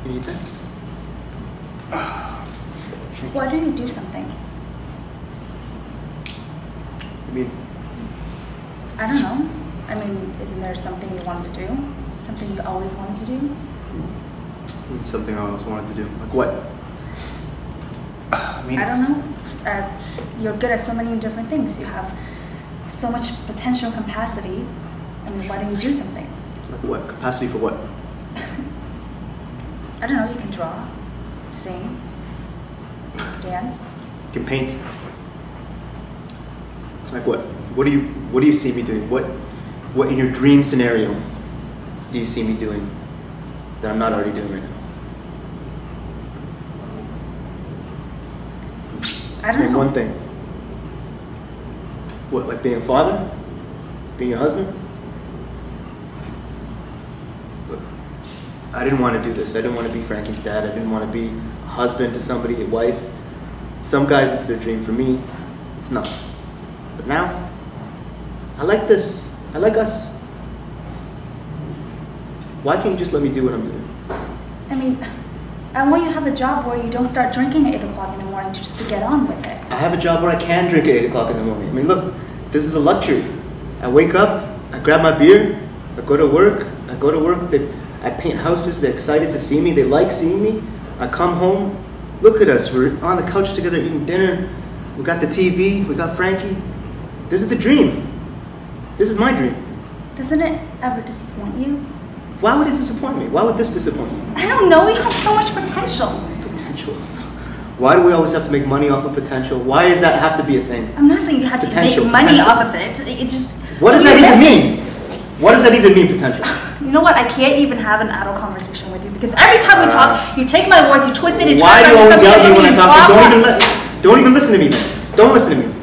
Anything? Why didn't you do something? I mean, I don't know. I mean, isn't there something you wanted to do? Something you always wanted to do? something I always wanted to do. Like what? I mean, I don't know. You're good at so many different things. You have so much potential capacity. I mean, why don't you do something? like what? Capacity for what? I don't know. You can draw, sing, dance. You can paint. It's like what? What do you see me doing? What in your dream scenario do you see me doing that I'm not already doing right now? I don't Name know. one thing. What, like being a father? Being a husband? Look, I didn't want to do this. I didn't want to be Frankie's dad. I didn't want to be a husband to somebody, a wife. Some guys, it's their dream. For me, it's not. But now, I like this. I like us. Why can't you just let me do what I'm doing? I mean, I want you to have a job where you don't start drinking at 8 o'clock in the morning just to get on with it. I have a job where I can drink at 8 o'clock in the morning. I mean, look, this is a luxury. I wake up, I grab my beer, I go to work, I paint houses, they're excited to see me, they like seeing me. I come home, look at us, we're on the couch together eating dinner, we got the TV, we got Frankie. This is the dream. This is my dream. Doesn't it ever disappoint you? Why would it disappoint me? Why would this disappoint you? I don't know, you have so much potential. Potential. Why do we always have to make money off of potential? Why does that have to be a thing? I'm not saying you have Potential, to make money potential. off of it. It just. What does that even mean? What does that even mean, potential? You know what? I can't even have an adult conversation with you because every time we talk, you take my words, you twist it, and why do you always yell at me when I talk? Blah, Don't even listen to me then. Don't listen to me.